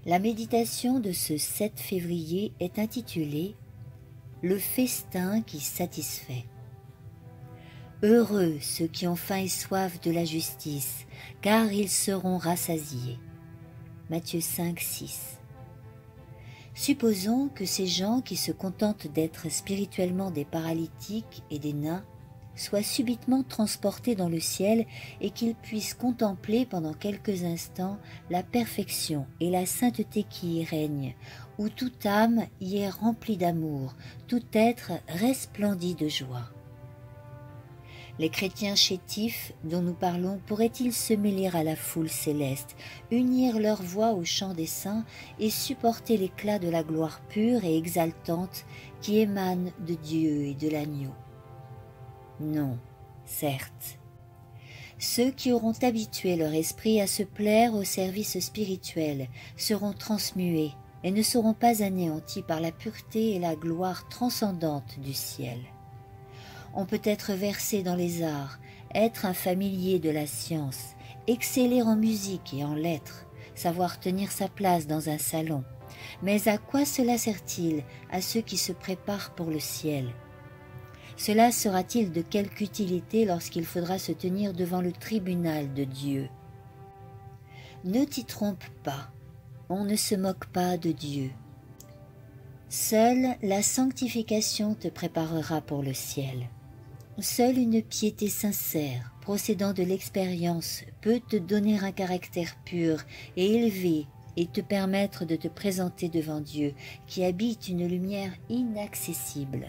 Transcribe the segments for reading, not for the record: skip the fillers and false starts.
La méditation de ce 7 février est intitulée « Le festin qui satisfait ». Heureux ceux qui ont faim et soif de la justice, car ils seront rassasiés. Matthieu 5, 6. Supposons que ces gens qui se contentent d'être spirituellement des paralytiques et des nains soient subitement transportés dans le ciel et qu'ils puissent contempler pendant quelques instants la perfection et la sainteté qui y règnent, où toute âme y est remplie d'amour, tout être resplendit de joie. Les chrétiens chétifs dont nous parlons pourraient-ils se mêler à la foule céleste, unir leur voix au chant des saints et supporter l'éclat de la gloire pure et exaltante qui émane de Dieu et de l'agneau? Non, certes. Ceux qui auront habitué leur esprit à se plaire au service spirituel seront transmués et ne seront pas anéantis par la pureté et la gloire transcendante du ciel. On peut être versé dans les arts, être un familier de la science, exceller en musique et en lettres, savoir tenir sa place dans un salon. Mais à quoi cela sert-il à ceux qui se préparent pour le ciel? Cela sera-t-il de quelque utilité lorsqu'il faudra se tenir devant le tribunal de Dieu? Ne t'y trompe pas, on ne se moque pas de Dieu. Seule la sanctification te préparera pour le ciel. Seule une piété sincère, procédant de l'expérience, peut te donner un caractère pur et élevé et te permettre de te présenter devant Dieu, qui habite une lumière inaccessible.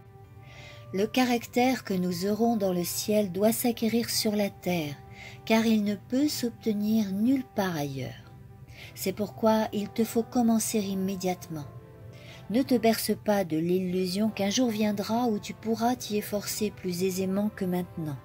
Le caractère que nous aurons dans le ciel doit s'acquérir sur la terre, car il ne peut s'obtenir nulle part ailleurs. C'est pourquoi il te faut commencer immédiatement. Ne te berce pas de l'illusion qu'un jour viendra où tu pourras t'y efforcer plus aisément que maintenant.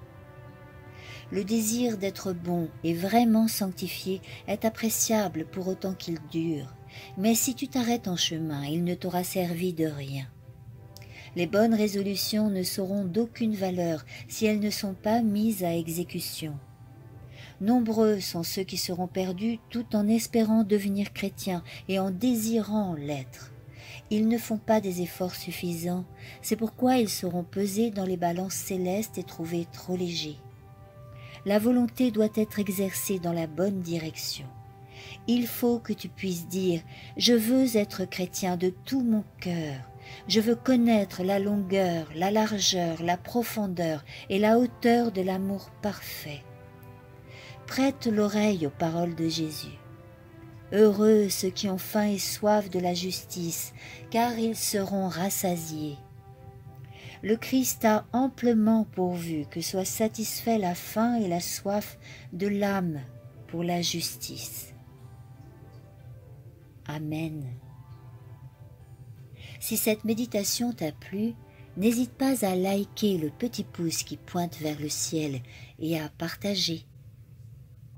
Le désir d'être bon et vraiment sanctifié est appréciable pour autant qu'il dure, mais si tu t'arrêtes en chemin, il ne t'aura servi de rien. Les bonnes résolutions ne seront d'aucune valeur si elles ne sont pas mises à exécution. Nombreux sont ceux qui seront perdus tout en espérant devenir chrétiens et en désirant l'être. Ils ne font pas des efforts suffisants, c'est pourquoi ils seront pesés dans les balances célestes et trouvés trop légers. La volonté doit être exercée dans la bonne direction. Il faut que tu puisses dire « Je veux être chrétien de tout mon cœur ». Je veux connaître la longueur, la largeur, la profondeur et la hauteur de l'amour parfait. Prête l'oreille aux paroles de Jésus. Heureux ceux qui ont faim et soif de la justice, car ils seront rassasiés. Le Christ a amplement pourvu que soit satisfait la faim et la soif de l'âme pour la justice. Amen. Si cette méditation t'a plu, n'hésite pas à liker le petit pouce qui pointe vers le ciel et à partager.